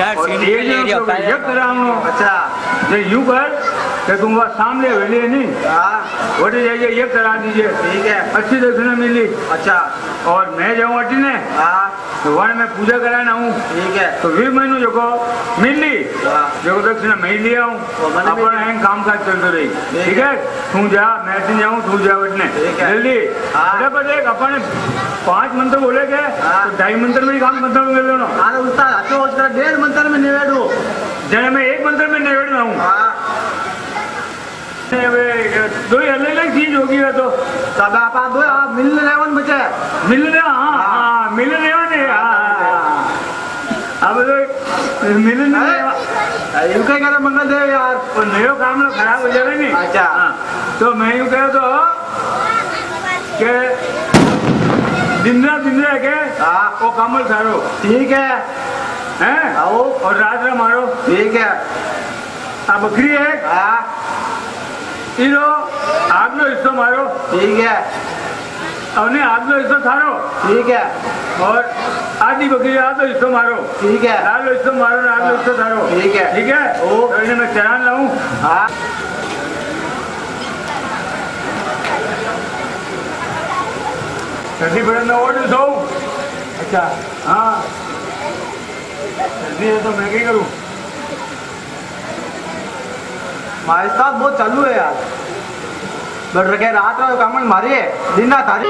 अच्छा यूं कर कि तुम वहाँ सामने वेली नहीं वोटे जाइए ये करा दीजिए। ठीक है अच्छी दक्षिणा मिली। अच्छा और मैं जाऊँ अटी ने तो वहाँ मैं पूजा कराना हूँ। ठीक है तो फिर मैंने जो मिली जो दक्षिणा मैं लिया हूँ अपना काम काज चलते रही। ठीक है तू जा मैं अटी जाऊँ तू जा वटने जल्दी देख अपन 5 मंत्र बोले के तो 2.5 मंत्र में ही काम खत्म कर लो ना। अरे उस्ताद 1.5 मंत्र में निवेड़ू जने मैं 1 मंत्र में निवेड़ रहा हूँ। दो अलग अलग चीज होगी है तो सब आप दो आप मिलने लेवन बचे मिलने हाँ मिलने लेवन है अब तो मिलने यूं कह कर मंगल देव यार और नयो काम लोग खराब हो जाएगा नहीं। अच्छा तो मैं यूं कह तो के दिन रात के वो कमल सारो। ठीक है हैं आओ और रात रा मारो। ठीक है अब बकरी है इनो आगलो हिस्सो मारो। ठीक है अवने आगलो हिस्सो थारो। ठीक है और आधी बकरी आधो हिस्सो मारो। ठीक है आगलो हिस्सो मारो ना आगलो हिस्सो थारो। ठीक है ओ तो इन्हें मैं चरान लाऊं। हाँ सर्दी बड़े में और दो। अच्छा हाँ सर्दी है तो मैं क्या करूँ हमारे साथ बहुत चालू है यार बट रखे रात काम मारी है दिन रात हारी।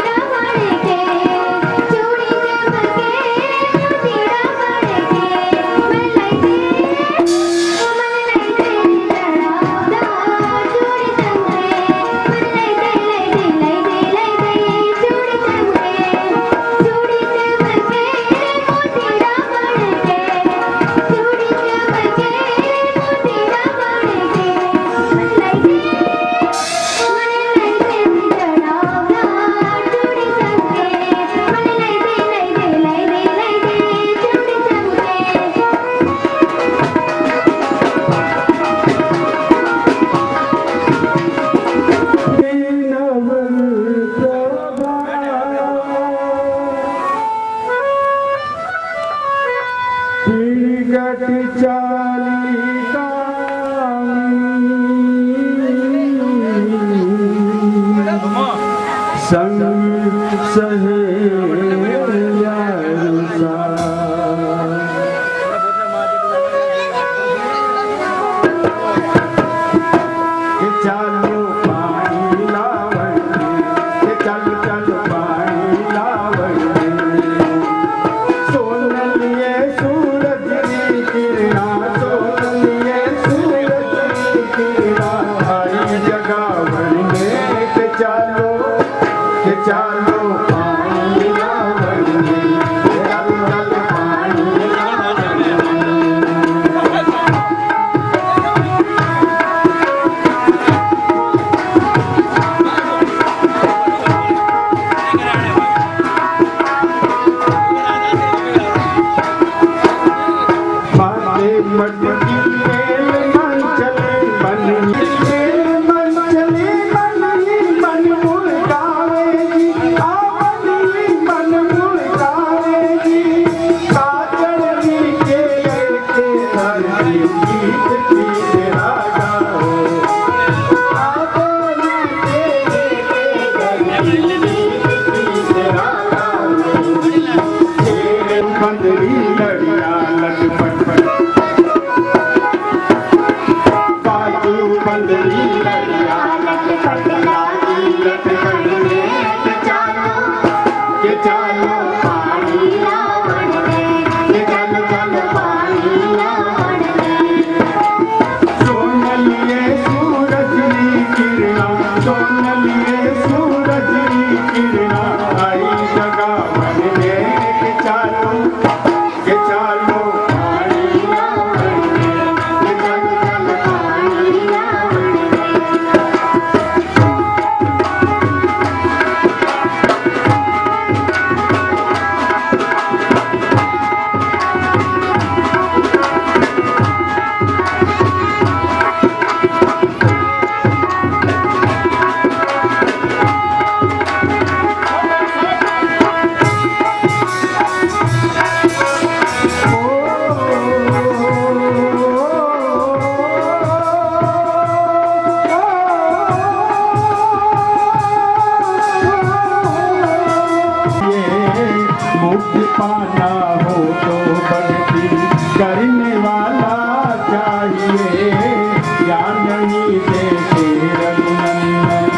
मुक्ति पाना हो तो भक्ति करने वाला चाहिए, या नहीं देते रघुनंदन।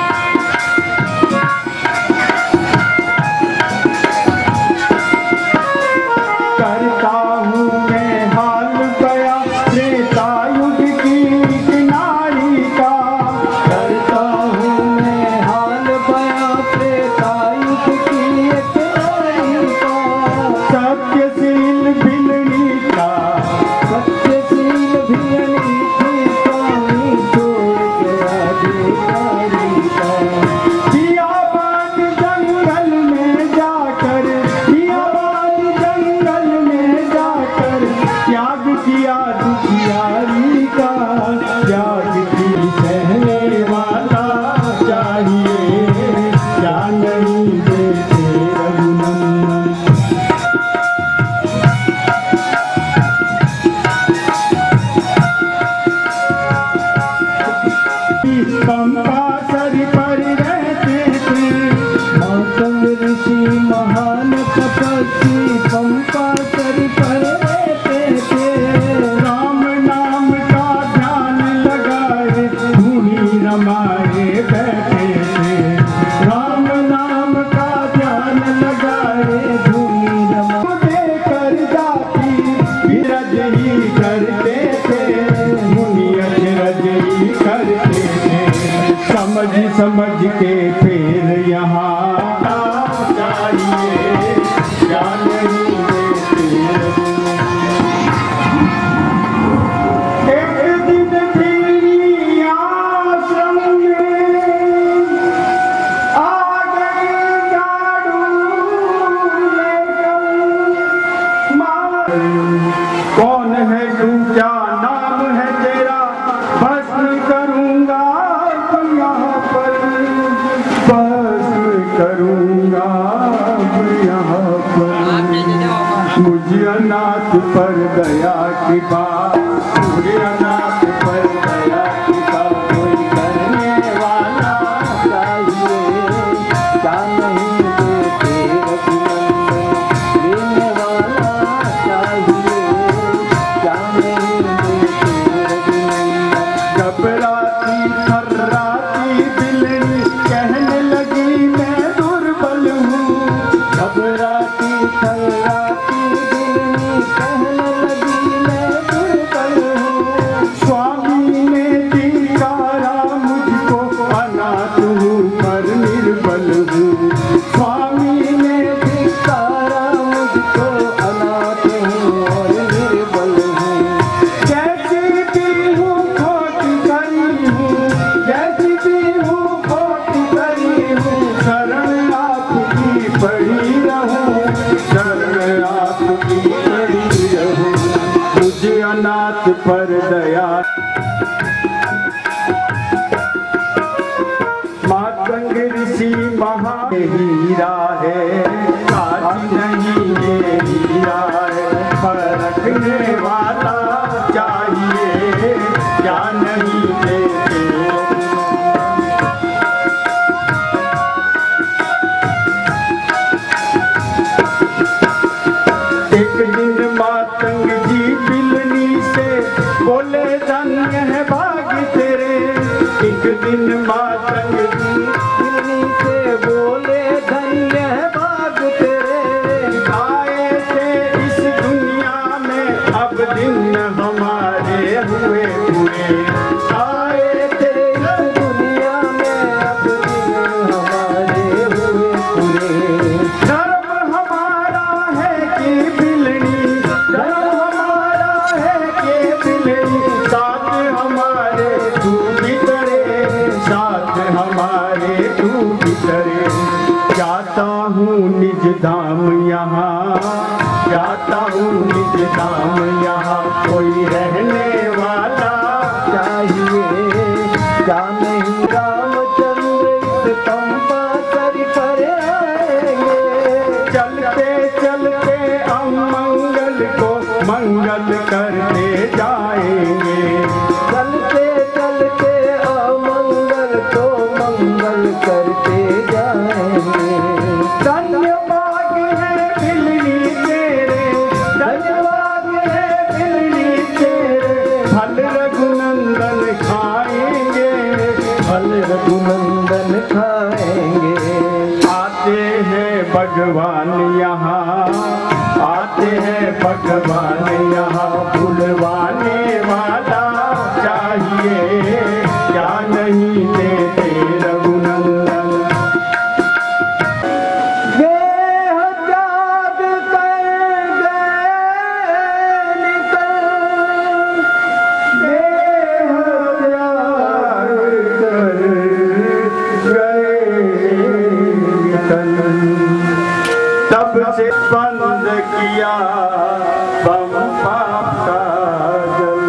करता हूँ मैं हाल गया त्रेता युग की किनारी का, करता हूँ मैं हाल गया त्रेता युग की किनारी का। सत्यशील भिलनी का, सत्यशील भिलनी की स्वामी छोड़ गया बेकारी का। बियाबान जंगल में जाकर, बियाबान जंगल में जाकर त्याग किया दुखियारी का, त्याग की सहने वाला चाहिए, या नहीं देते रघुनंदन। पंपा सर पर रहते थे मातंग ऋषि महान तपस्वी, पंपा सर पर रहते थे। राम नाम का ध्यान लगाए धूनी रमाए बैठे थे, राम नाम का ध्यान लगाए धूनी रमाए कर जाती विरज ही करते थे, मुनि अजरज ही करते थे। समझ समझ के फिर यहाँ चाहिए, या नहीं देते। एक दिन फिर आश्रम में आ गई झाड़ू लेकर मार। कौन है तू, क्या नाम है तेरा, भस्म करूंगा यहाँ पर, भस्म करूंगा यहाँ पर। मुझे अनाथ पर दया की बात, मुझे अनाथ पर दया की बात कोई करने वाला चाहिए, क्या नहीं देते रघुनंदन। देने वाला चाहिए, क्या नहीं देते रघुनंदन। घबराती थर्राती बिलनी कहने लगी मैं दुर्बल हूँ, घबराती थर्राती बिलनी कहने लगी मैं दुर्बल हूँ। स्वामी ने धिक्कारा मुझको, अनाथ हूँ पर निर्बल हूँ। स्वामी ने धिक्कारा मुझको, अनाथ हूँ और निर्बल हूँ। जैसी भी हूँ खोट करी हूँ, जैसी भी हूँ खोट करी हूँ, शरण आपकी पड़ी रहूं, शरण आपकी पड़ी रहूं। मुझे अनाथ पर दया। मातंग ऋषि महा हीरा है, काज नहीं ये हीरा है। परखने वाला चाहिए, क्या नहीं देते। एक दिन मातंग जी बिलनी से बोले धन्य है भाग तेरे। एक दिन मातंग जी बिलनी से बोले धन्य है भाग तेरे। आए थे इस दुनिया में अब दिन हमारे हुए पूरे, आए थे इस दुनिया में अब दिन हमारे हुए पूरे। धर्म हमारा है कि बिलनी, धर्म हमारा है कि बिलनी, साथ हमारे तू बितरे, साथ हमारे तू बितरे। जाता हूँ निज धाम यहाँ, जाता हूँ निज धाम यहाँ, कोई रहने वाला चाहिए, क्या नहीं रामचंद्र इस पंपा सर पर आएंगे। चलते चलते अमंगल को मंगल करते जाएंगे, चलते चलते अमंगल को मंगल करते जाएंगे। धन्य भाग है भगवान यहाँ आते हैं भगवान यहाँ बुलवाने वाला चाहिए क्या नहीं देते रघुनंदन। देह त्याग कर गए निकल, देह त्याग कर गए तब से बंद किया बम पाप का जल,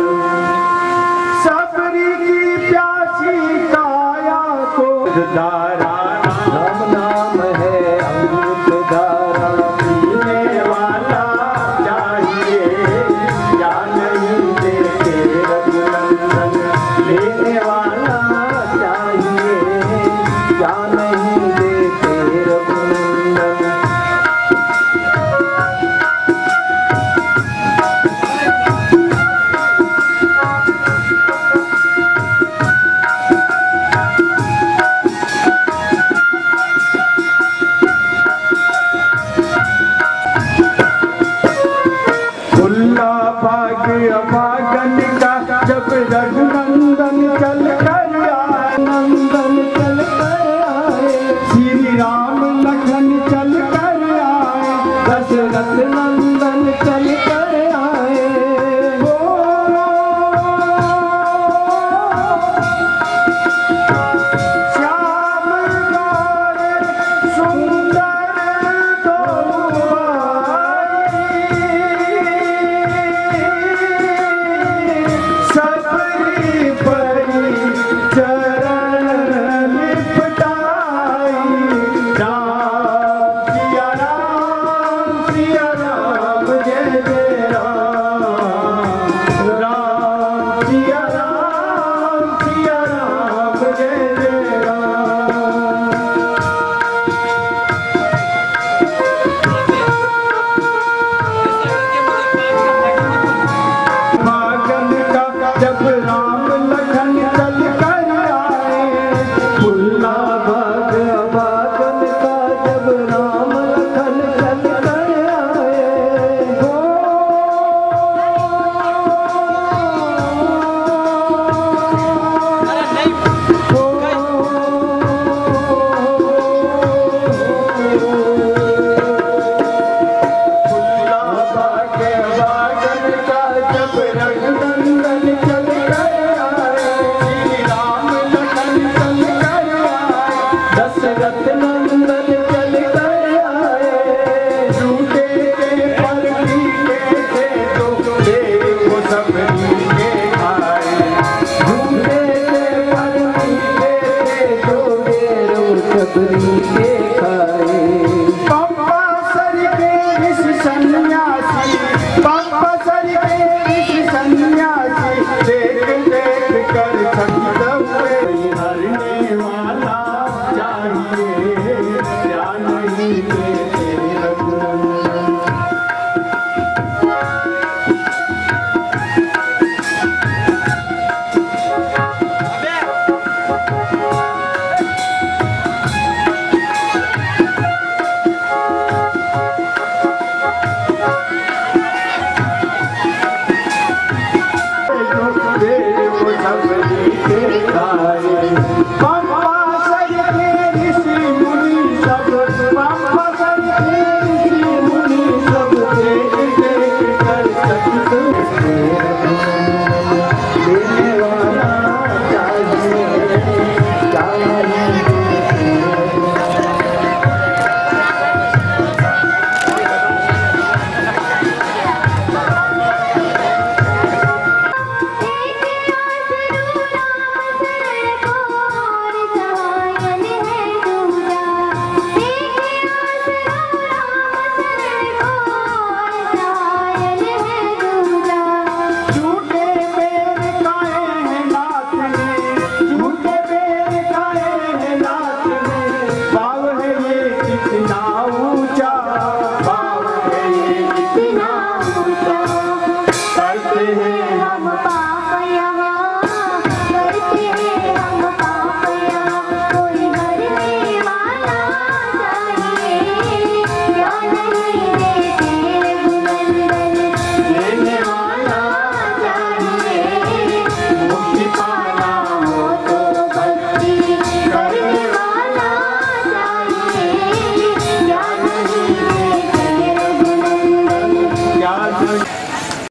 सबरी की प्यासी काया को धारा राम नाम है अमृत धारा पीने वाला चाहिए क्या नहीं देते रघुनंदन, लेने वाला चाहिए क्या नहीं देते रघुनंदन। अभागन का जब रघुनंदन चल कर आए, नंदन चल कर आए, श्री राम लखन चल कर आए, दशरथ नंदन चल कर आए। श्याम गाए सुंदर जब राम लखन चल कर आए, भुल्ला भाग अभागन का जब राम लखन चल कर आए। भुल्ला भाग अभागन का जब रघुनंदन चल कर आए, श्री राम लखन चल कर आए, दशरथ नंदन चल कर आए। झूठे के फल मीठे थे तो देखो सब मीठे खाए, झूठे के फल मीठे थे तो देखो सब मीठे खाए। पप्पा सर के इस सन